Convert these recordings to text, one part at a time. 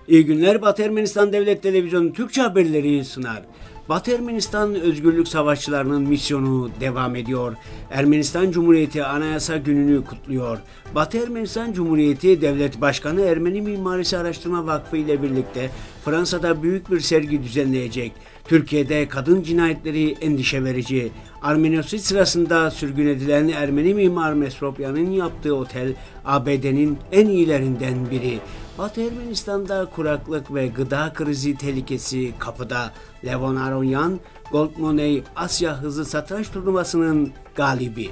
İyi günler, Batı Ermenistan Devlet Televizyonu Türkçe haberleri sunar. Batı Ermenistan özgürlük savaşçılarının misyonu devam ediyor. Ermenistan Cumhuriyeti Anayasa Günü'nü kutluyor. Batı Ermenistan Cumhuriyeti Devlet Başkanı Ermeni Mimarisi Araştırma Vakfı ile birlikte Fransa'da büyük bir sergi düzenleyecek. Türkiye'de kadın cinayetleri endişe verici. Armenosit sırasında sürgün edilen Ermeni mimar Mesropyan'ın yaptığı otel ABD'nin en iyilerinden biri. Batı Ermenistan'da kuraklık ve gıda krizi tehlikesi kapıda. Levon Aronyan, Gold Money Asya Hızlı Satranç Turnuvası'nın galibi.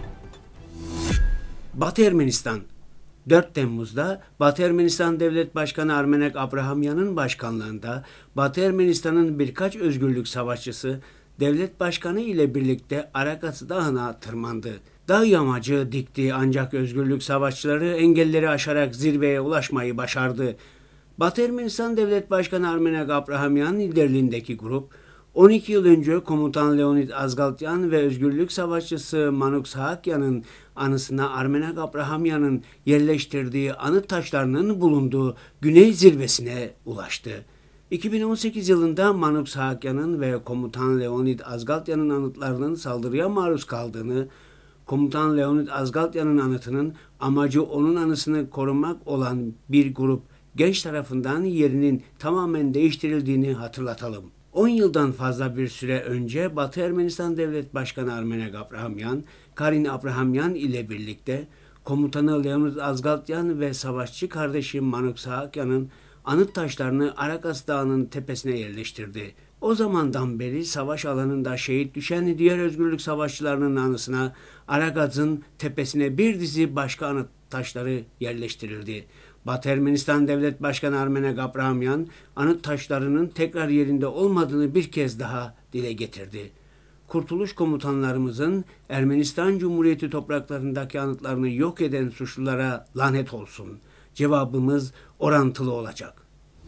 Batı Ermenistan 4 Temmuz'da Batı Ermenistan Devlet Başkanı Armenek Abrahamyan'ın başkanlığında Batı Ermenistan'ın birkaç özgürlük savaşçısı devlet başkanı ile birlikte Arakatı Dağı'na tırmandı. Dağ yamacı dikti ancak özgürlük savaşçıları engelleri aşarak zirveye ulaşmayı başardı. Batı Ermenistan Devlet Başkanı Armenek Abrahamyan liderliğindeki grup 12 yıl önce komutan Leonid Azgaltyan ve özgürlük savaşçısı Manuk Sahakyan'ın anısına Armenek Abrahamyan'ın yerleştirdiği anıt taşlarının bulunduğu güney zirvesine ulaştı. 2018 yılında Manuk Sahakyan'ın ve komutan Leonid Azgaltyan'ın anıtlarının saldırıya maruz kaldığını, komutan Leonid Azgaltyan'ın anıtının amacı onun anısını korumak olan bir grup genç tarafından yerinin tamamen değiştirildiğini hatırlatalım. 10 yıldan fazla bir süre önce Batı Ermenistan Devlet Başkanı Armenek Abrahamyan, Karin Abrahamyan ile birlikte komutanı Leonid Azgaltyan ve savaşçı kardeşi Manuk Sahakyan'ın anıt taşlarını Arakas Dağı'nın tepesine yerleştirdi. O zamandan beri savaş alanında şehit düşen diğer özgürlük savaşçılarının anısına Arakas'ın tepesine bir dizi başka anıt taşları yerleştirildi. Batı Ermenistan Devlet Başkanı Armenek Abrahamyan, anıt taşlarının tekrar yerinde olmadığını bir kez daha dile getirdi. Kurtuluş komutanlarımızın Ermenistan Cumhuriyeti topraklarındaki anıtlarını yok eden suçlulara lanet olsun. Cevabımız orantılı olacak.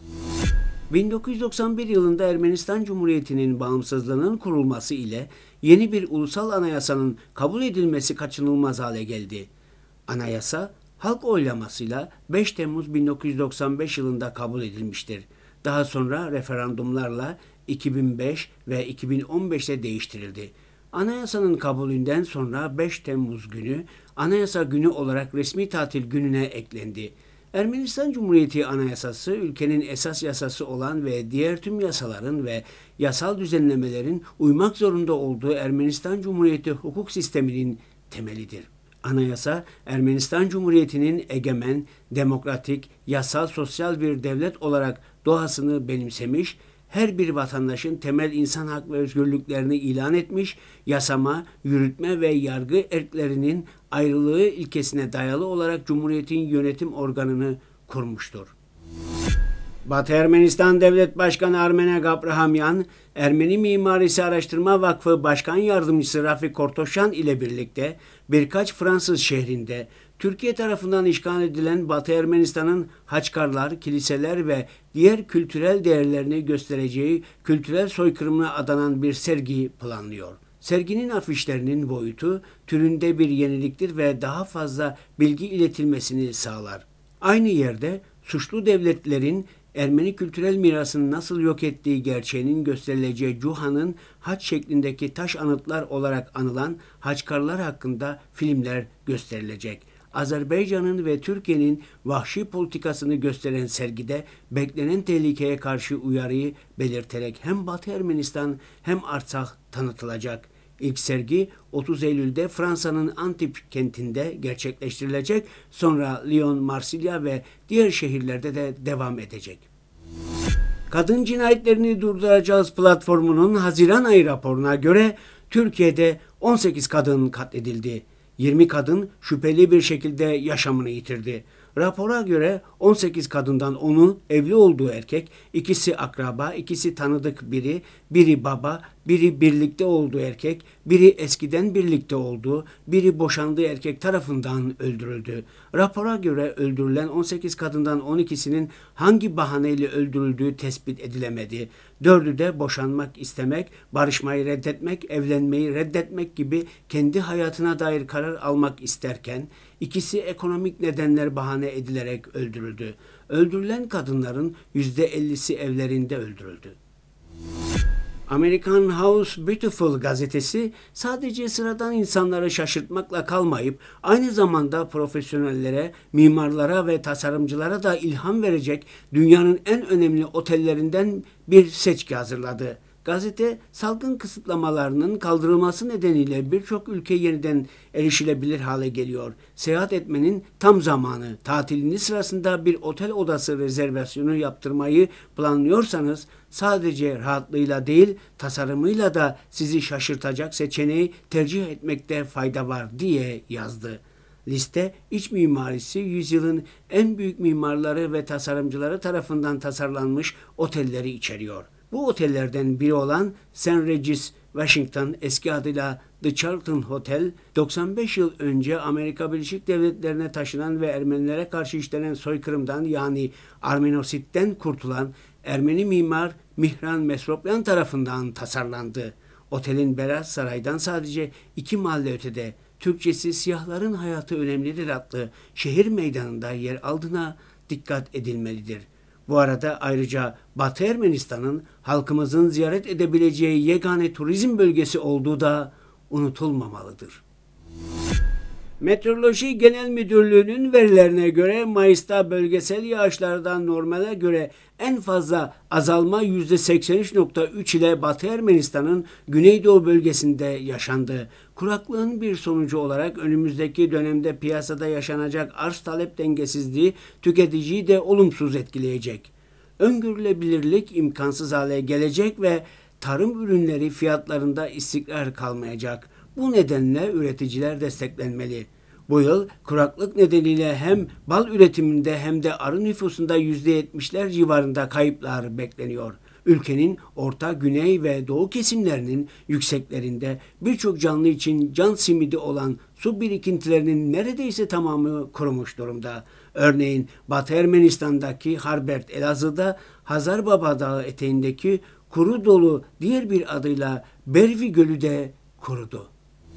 1991 yılında Ermenistan Cumhuriyeti'nin bağımsızlığının kurulması ile yeni bir ulusal anayasanın kabul edilmesi kaçınılmaz hale geldi. Anayasa, halk oylamasıyla 5 Temmuz 1995 yılında kabul edilmiştir. Daha sonra referandumlarla 2005 ve 2015'te değiştirildi. Anayasanın kabulünden sonra 5 Temmuz günü Anayasa Günü olarak resmi tatil gününe eklendi. Ermenistan Cumhuriyeti Anayasası ülkenin esas yasası olan ve diğer tüm yasaların ve yasal düzenlemelerin uymak zorunda olduğu Ermenistan Cumhuriyeti hukuk sisteminin temelidir. Anayasa, Ermenistan Cumhuriyeti'nin egemen, demokratik, yasal, sosyal bir devlet olarak doğasını benimsemiş, her bir vatandaşın temel insan hak ve özgürlüklerini ilan etmiş, yasama, yürütme ve yargı erklerinin ayrılığı ilkesine dayalı olarak Cumhuriyet'in yönetim organını kurmuştur. Batı Ermenistan Devlet Başkanı Armenek Abrahamyan, Ermeni Mimarisi Araştırma Vakfı Başkan Yardımcısı Rafik Kortoşan ile birlikte birkaç Fransız şehrinde Türkiye tarafından işgal edilen Batı Ermenistan'ın haçkarlar, kiliseler ve diğer kültürel değerlerini göstereceği kültürel soykırımına adanan bir sergi planlıyor. Serginin afişlerinin boyutu türünde bir yeniliktir ve daha fazla bilgi iletilmesini sağlar. Aynı yerde suçlu devletlerin Ermeni kültürel mirasını nasıl yok ettiği gerçeğinin gösterileceği Cuha'nın haç şeklindeki taş anıtlar olarak anılan haçkarlar hakkında filmler gösterilecek. Azerbaycan'ın ve Türkiye'nin vahşi politikasını gösteren sergide beklenen tehlikeye karşı uyarıyı belirterek hem Batı Ermenistan hem Artsakh tanıtılacak. İlk sergi 30 Eylül'de Fransa'nın Antip kentinde gerçekleştirilecek, sonra Lyon, Marsilya ve diğer şehirlerde de devam edecek. Kadın Cinayetlerini Durduracağız platformunun Haziran ayı raporuna göre Türkiye'de 18 kadın katledildi. 20 kadın şüpheli bir şekilde yaşamını yitirdi. Rapora göre 18 kadından 10'u evli olduğu erkek, ikisi akraba, ikisi tanıdık biri baba, biri birlikte olduğu erkek, biri eskiden birlikte olduğu, biri boşandığı erkek tarafından öldürüldü. Rapora göre öldürülen 18 kadından 12'sinin hangi bahaneyle öldürüldüğü tespit edilemedi. 4'ü de boşanmak istemek, barışmayı reddetmek, evlenmeyi reddetmek gibi kendi hayatına dair karar almak isterken, ikisi ekonomik nedenler bahane edilerek öldürüldü. öldürülen kadınların %50'si evlerinde öldürüldü. American House Beautiful gazetesi sadece sıradan insanları şaşırtmakla kalmayıp aynı zamanda profesyonellere, mimarlara ve tasarımcılara da ilham verecek dünyanın en önemli otellerinden bir seçki hazırladı. Gazete, salgın kısıtlamalarının kaldırılması nedeniyle birçok ülke yeniden erişilebilir hale geliyor. Seyahat etmenin tam zamanı. Tatiliniz sırasında bir otel odası rezervasyonu yaptırmayı planlıyorsanız sadece rahatlığıyla değil, tasarımıyla da sizi şaşırtacak seçeneği tercih etmekte fayda var diye yazdı. Liste, iç mimarisi yüzyılın en büyük mimarları ve tasarımcıları tarafından tasarlanmış otelleri içeriyor. Bu otellerden biri olan St. Regis Washington, eski adıyla The Charlton Hotel, 95 yıl önce Amerika Birleşik Devletleri'ne taşınan ve Ermenilere karşı işlenen soykırımdan yani Armenosit'ten kurtulan Ermeni mimar Mihran Mesropyan tarafından tasarlandı. Otelin Beyaz Saray'dan sadece 2 mahalle ötede, Türkçesi "Siyahların Hayatı Önemlidir" adlı şehir meydanında yer aldığına dikkat edilmelidir. Bu arada ayrıca Batı Ermenistan'ın halkımızın ziyaret edebileceği yegane turizm bölgesi olduğu da unutulmamalıdır. Meteoroloji Genel Müdürlüğü'nün verilerine göre Mayıs'ta bölgesel yağışlardan normale göre en fazla azalma %83.3 ile Batı Ermenistan'ın Güneydoğu bölgesinde yaşandı. Kuraklığın bir sonucu olarak önümüzdeki dönemde piyasada yaşanacak arz-talep dengesizliği tüketiciyi de olumsuz etkileyecek. Öngörülebilirlik imkansız hale gelecek ve tarım ürünleri fiyatlarında istikrar kalmayacak. Bu nedenle üreticiler desteklenmeli. Bu yıl kuraklık nedeniyle hem bal üretiminde hem de arı nüfusunda %70'ler civarında kayıplar bekleniyor. Ülkenin orta, güney ve doğu kesimlerinin yükseklerinde birçok canlı için can simidi olan su birikintilerinin neredeyse tamamı kurumuş durumda. Örneğin Batı Ermenistan'daki Harbert, Elazığ'da Hazarbaba Dağı eteğindeki Kuru Dolu, diğer bir adıyla Bervi Gölü de kurudu.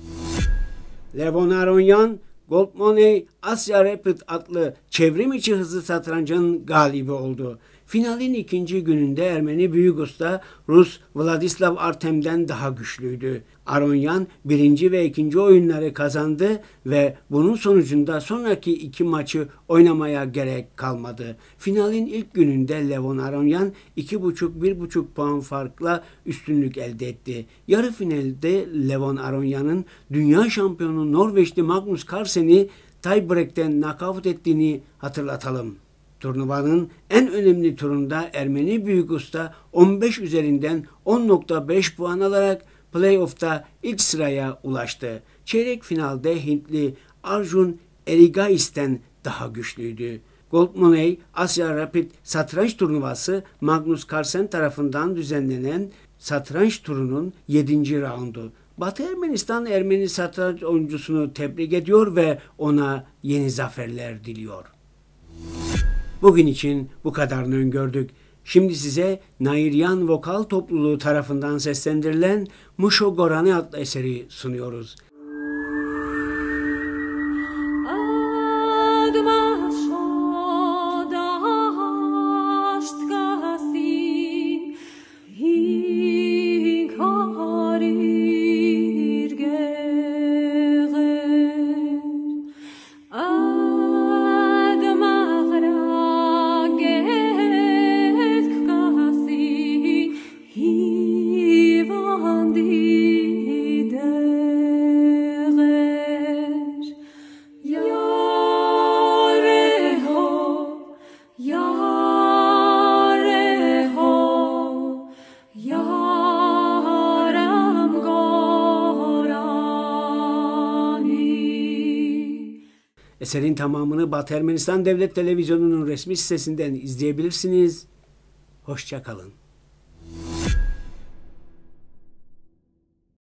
Levon Aronyan, Goldmoney Asya Rapid adlı çevrim içi hızlı satrancın galibi oldu. Finalin ikinci gününde Ermeni büyük usta Rus Vladislav Artem'den daha güçlüydü. Aronyan birinci ve ikinci oyunları kazandı ve bunun sonucunda sonraki 2 maçı oynamaya gerek kalmadı. Finalin ilk gününde Levon Aronyan 2,5-1,5 puan farkla üstünlük elde etti. Yarı finalde Levon Aronyan'ın dünya şampiyonu Norveçli Magnus Carlsen'i tiebreak'ten knockout ettiğini hatırlatalım. Turnuvanın en önemli turunda Ermeni büyük usta 15 üzerinden 10,5 puan alarak playoff'ta ilk sıraya ulaştı. Çeyrek finalde Hintli Arjun Erigais'ten daha güçlüydü. Goldmoney Asya Rapid satranç turnuvası Magnus Carlsen tarafından düzenlenen satranç turunun 7. raundu. Batı Ermenistan Ermeni satranç oyuncusunu tebrik ediyor ve ona yeni zaferler diliyor. Bugün için bu kadarını öngördük. Şimdi size Nairyan Vokal Topluluğu tarafından seslendirilen Musho Gorani adlı eseri sunuyoruz. Eserin tamamını Batı Ermenistan Devlet Televizyonu'nun resmi sitesinden izleyebilirsiniz. Hoşça kalın.